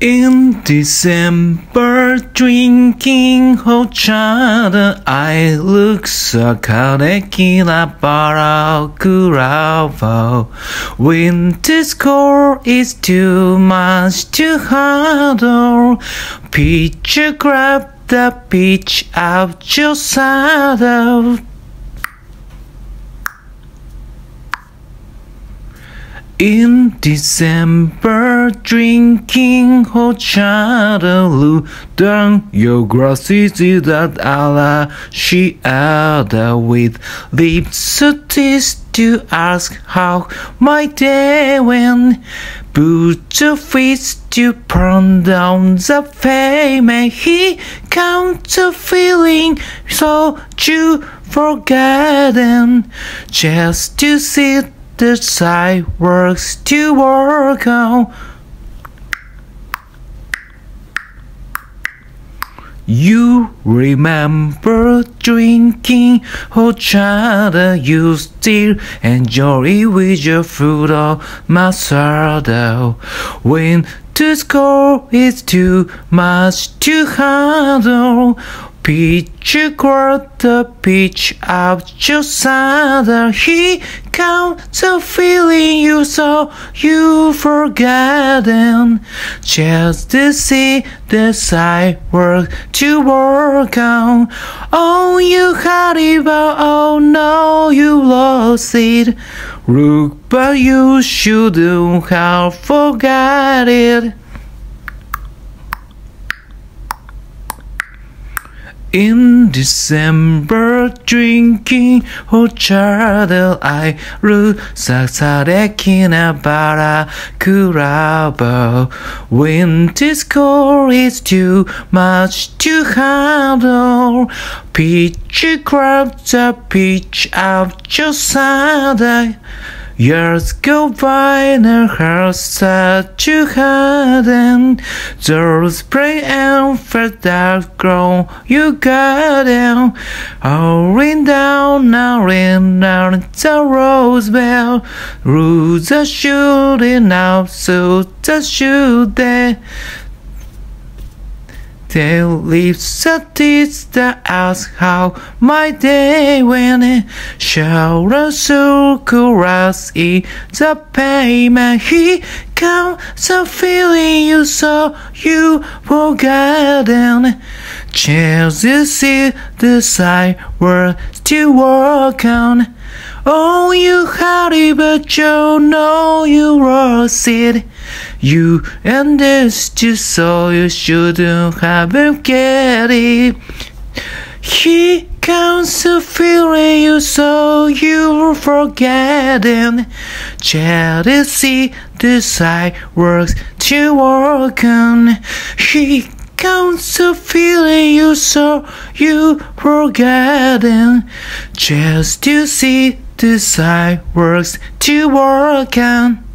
In December, drinking horchata, I look so tequila para curavo. Winter's cold is too much to handle. Pitcher, grab the pitch out your saddle. In December, drinking horchata, look down your grasses that ala she ada with lips so teased to ask how my day went. Put your fist to burn down the fame, and he counts a feeling so you forgotten just to sit the side works to work on. You remember drinking horchata, you still enjoy with your fruit of masarda. When the score is too much to handle, pitcher grab the pitch out your saddle. He counts a feeling you saw you forgotten just to see the side work to work on. Oh, you had it, but oh no, you lost it. Look, but you shouldn't have forgot it. In December, drinking horchata, I root sasarekina bara curabo. Winter's cold is too much to handle. Pitcher grabs a pitch out your saddle. Years go by and her sad to hadn't. The spring and first dark grown you got down. Hurrying down now and down the rose bell. Roots are shooting out, so the shoot there. Their lips are teeth that ask how my day went. Shower circle us in the payment. He counts a feeling you saw you forgotten. Chance you see the side world to work on. Oh, you had it, but you know you lost it. You and this just so you shouldn't have get it. He counts a feeling you saw you forgotten. Try to see the side works to work on. He counts a feeling you saw you forgotten just to see the side works to work on.